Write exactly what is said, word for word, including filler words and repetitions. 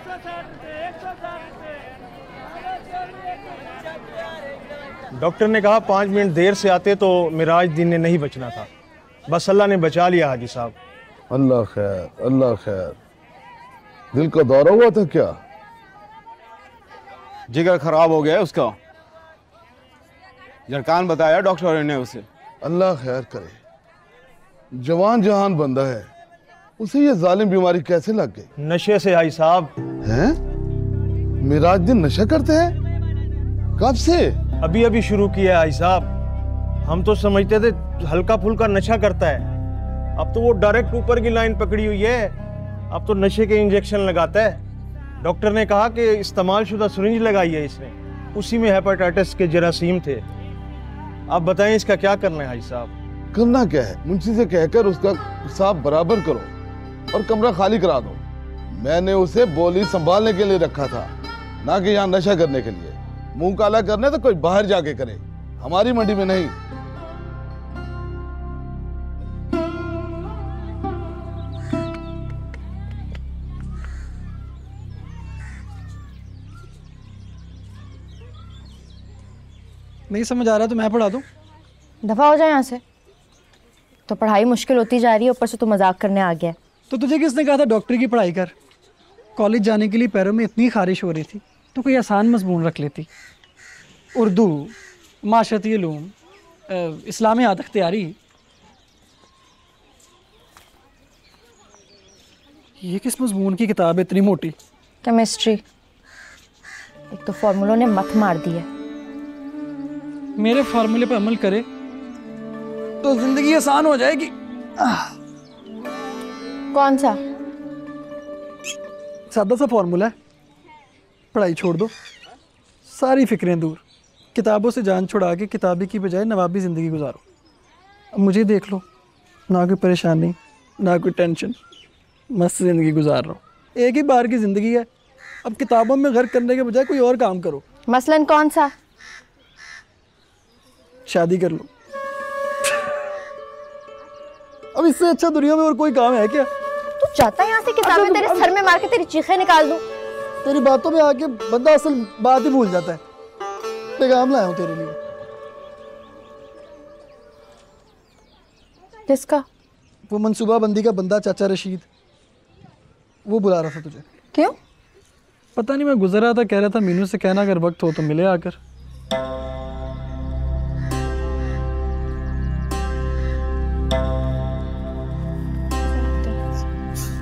Doctor ने कहा पाँच मिनट देर से आते तो मिराज दिन ने नहीं बचना था। बस अल्लाह ने बचा लिया हाजी साहब। अल्लाह खैर, अल्लाह खैर। दिल का दौरा हुआ था क्या? जिगर खराब हो गया है उसका, जरकान बताया डॉक्टर ने उसे। अल्लाह खैर करे। जवान जहान बंदा है, उसे ये जालिम बीमारी कैसे लग गई? नशे से हाजी साहब। हैं? मिराज दिन नशा करते हैं? कब से? अभी अभी शुरू किया है हाजी साहब। हम तो समझते थे हल्का फुल्का नशा करता है, अब तो वो डायरेक्ट ऊपर की लाइन पकड़ी हुई है। अब तो नशे के इंजेक्शन लगाता है। डॉक्टर ने कहा कि इस्तेमाल शुदा सिरिंज लगाई है इसने, उसी में हेपेटाइटिस के जरासीम थे। आप बताएं इसका क्या करना है हाजी साहब? करना क्या है, मुंशी से कहकर उसका हिसाब बराबर करो और कमरा खाली करा दो। मैंने उसे बोली संभालने के लिए रखा था, ना कि यहाँ नशा करने के लिए। मुंह काला करने तो कोई बाहर जाके करे, हमारी मंडी में नहीं। नहीं समझ आ रहा तो मैं पढ़ा दूं? दफा हो जाए यहाँ से। तो पढ़ाई मुश्किल होती जा रही है, ऊपर से तू मजाक करने आ गया। तो तुझे किसने कहा था डॉक्टरी की पढ़ाई कर? कॉलेज जाने के लिए पैरों में इतनी खारिश हो रही थी तो कोई आसान मजमून रख लेती। उर्दू, माशरती उलूम, इस्लामियात अख्तियारी। ये किस मजमून की किताब है इतनी मोटी? केमिस्ट्री। एक तो फॉर्मूलों ने मत मार दी है। मेरे फार्मूले पर अमल करे तो जिंदगी आसान हो जाएगी। कौन सा? सादा सा फॉर्मूला है, पढ़ाई छोड़ दो, सारी फिक्रें दूर, किताबों से जान छुड़ा के किताबी की बजाय नवाबी ज़िंदगी गुजारो। अब मुझे देख लो, ना कोई परेशानी ना कोई टेंशन, मस्त ज़िंदगी गुजार रहा हूँ। एक ही बार की ज़िंदगी है, अब किताबों में गर्क करने के बजाय कोई और काम करो। मसलन कौन सा? शादी कर लो। अब इससे अच्छा दुनिया में और कोई काम है क्या? तू चाहता है यहाँ से किताबें अच्छा, तेरे सर में मार के तेरी चीखें निकाल दूं? तेरी बातों में आके बंदा असल बात ही भूल जाता है। पैगाम लाया हूँ तेरे लिए। किसका? वो मंसूबा बंदी का बंदा चाचा रशीद, वो बुला रहा था तुझे। क्यों? पता नहीं, मैं गुजर रहा था, कह रहा था मीनू से कहना अगर वक्त हो तो मिले आकर।